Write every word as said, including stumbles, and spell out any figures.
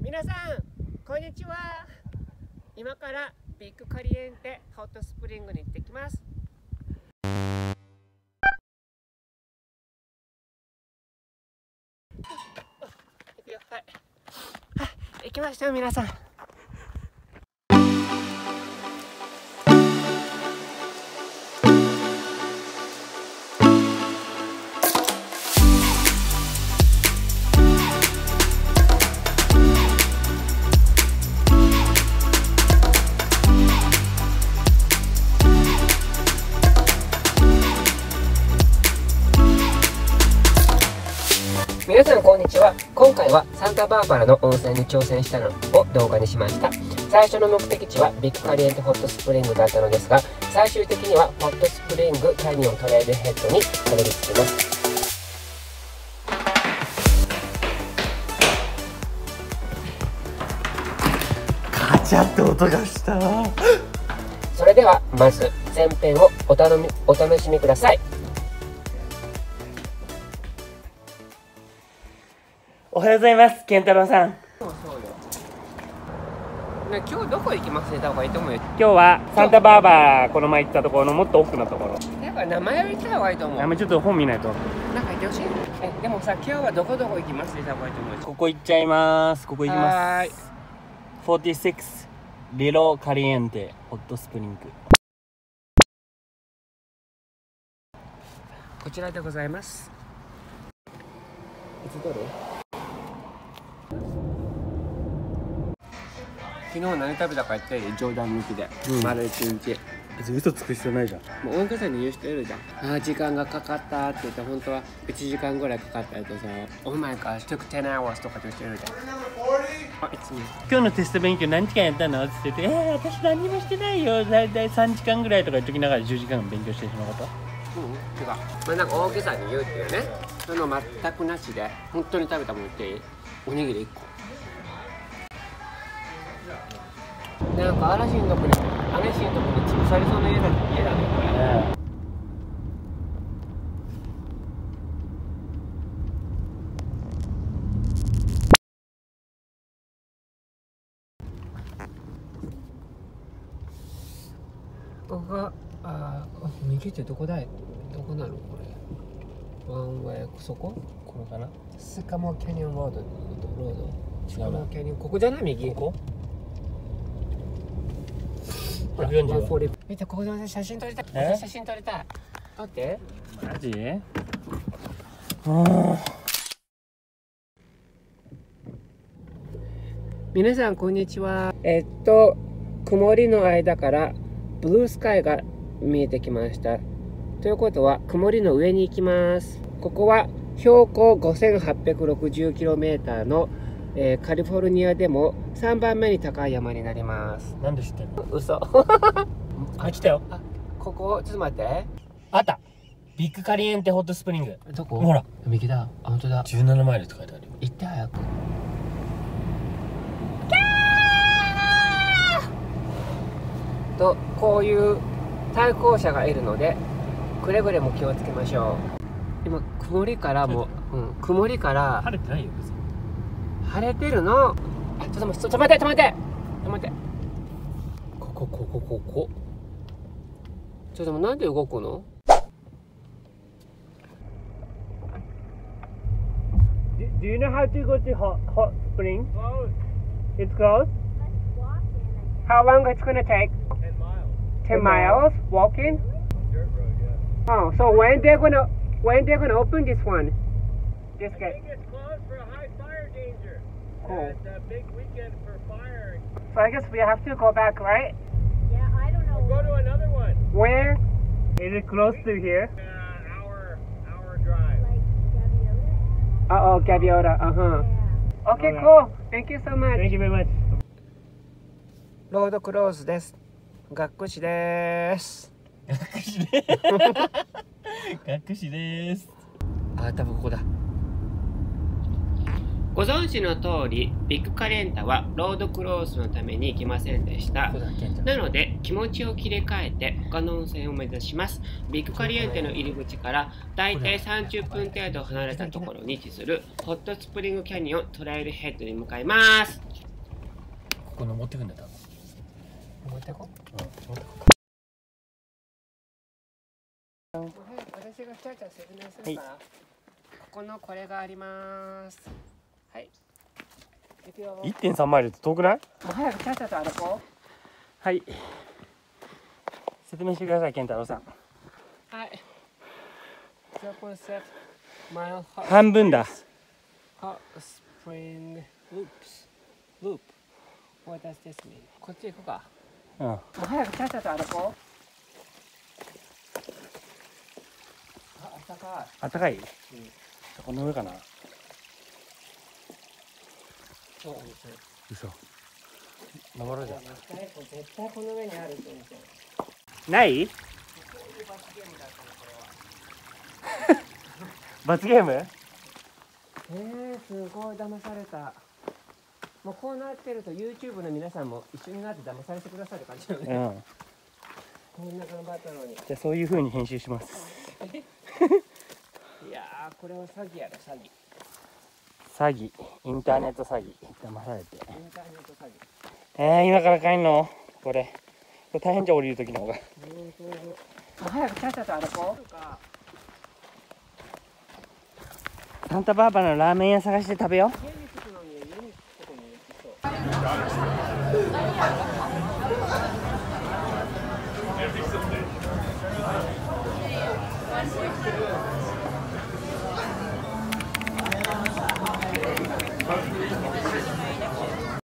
皆さんこんにちは。今からビッグカリエンテホットスプリングに行ってきます。行くよ。はい、はい、行きましたよ皆さん。皆さんこんにちは。今回はサンタバーバラの温泉に挑戦したのを動画にしました。最初の目的地はビッグカリエンテホットスプリングだったのですが、最終的にはホットスプリングキャニオントレイルヘッドにたどり着きます。 カチャって音がした。 それではまず前編をお楽みお楽しみください。 おはようございます、健太郎さん。 そうそうよ。ね、今日どこ行きますね、た方がいいと思うよ。 今日はサンタバーバラ、この前行ったところのもっと奥のところ。 やっぱ名前を言った方がいいと思う。 名前ちょっと本見ないと。 なんかよし。え、でもさ、今日はどこどこ行きますね、た方がいいと思うよ。 ここ行っちゃいます。ここ行きます。 はーい。 よんじゅうろくリロカリエンテホットスプリング。 こちらでございます。いつ撮る？昨日何食べたか言って冗談抜きで、うん、丸一日。 別に嘘つく必要ないじゃん。 もう大げさに言う人いるじゃん。あー時間がかかったって言って本当はいちじかんぐらいかかったやつさ、Oh my gosh, took ten hours とかって言う人いるじゃん。あ、いつも今日のテスト勉強何時間やったのって言ってて、えー、私何にもしてないよ。だいたいさんじかんぐらいとか言っときながらじゅうじかん勉強してしまうこと。 うん、違う。まあなんか大げさに言うっていうね。その全くなしで本当に食べたもん言っていい？おにぎりいっこ。なんか嵐のとこに嵐のとこに潰されそうな家だ家だねこれ。ね、ここがああ右ってどこだい？どこなのこれ？ワンウェイそこ？ これかな？ スカモキャニオンロードロード。スカモキャニオンここじゃない？右ここ？ほら、見てここで写真撮りたい。写真撮りたい。撮って。 マジ？あ皆さんこんにちは。えっと曇りの間からブルースカイが見えてきました。ということは曇りの上に行きます。ここは標高 ごせんはっぴゃくろくじゅうキロメーター の、えー、カリフォルニアでもさんばんめに高い山になります。 なんで知ってんの？ 嘘。 あ、来たよ。 あ、ここちょっと待って。 あった。ビッグカリエンテホットスプリング。 どこ？ ほら。 右だ。あ、本当だ。 じゅうななマイルって書いてあるよ。 行って早く。とこういう対向車がいるのでくれぐれも気をつけましょう。今曇りからもう、うん、曇りから晴れてないよ別に。 晴れてるの。あ、ちょっと待って止まって止まって止まって。ここここここ。ちょっとなんで動くの ？Do you know how to go to hot hot spring? Closed. It's closed. How long it's gonna take? Ten miles. Ten miles walking. Dirt road, yeah. Oh, so when they're gonna when they're gonna open this one? This I guy. think it's closed for high fire danger. Cool. It's a big weekend for firing. So I guess we have to go back, right? Yeah, I don't know. We'll go to another one. Where? Is it close to here? Uh, hour, hour drive. Like Gaviota. Uh oh, Gaviota. Uh huh. Yeah. Okay, Alright. cool. Thank you so much. Thank you very much. ロードクローズです。学士です。 学士で学士です。 あ、多分ここだ。ご存知の通り、ビッグカレンタはロードクローズのために行きませんでした。なので気持ちを切り替えて他の温泉を目指します。ビッグカリエンテの入り口からだいたいさんじゅっぷん程度離れたところに位置するホットスプリングキャニオントレイルヘッドに向かいます。 この持ってくんだよ持ってこ多分。 私がちゃちゃ説明するから、ここのこれがあります。はい。行くよ。 いってんさんマイルって遠くない？ もう早くちゃちゃと歩こはい。説明してください、健太郎さん。 う。はい。ゼロポイントセブンマイル半分だ。 Hot Spring Loops Loop What does this mean? こっち行くか。 うん。 もう早くちゃちゃと歩こう。あ、あったかい。 あったかい？この上かな？ そうなんですよ。 嘘。登ろうじゃん。 絶対絶対この上にあるって言うんですよ。 ない？罰ゲーム？ えー、すごい騙された。もうこうなってると YouTube の皆さんも一緒になって騙されてくださいって感じだようね。 ん。 こんな頑張ったのに。 じゃあそういう風に編集します。 いやー、これは詐欺やろ、詐欺。 詐欺、インターネット詐欺、騙されて。 インターネット詐欺。 えー、今から帰んの？これ。これ大変じゃん、降りる時の方が。 もう早くちゃっちゃと歩こう。 サンタバーバラのラーメン屋探して食べよう。 家に着くのに家に着くとこに行きそう。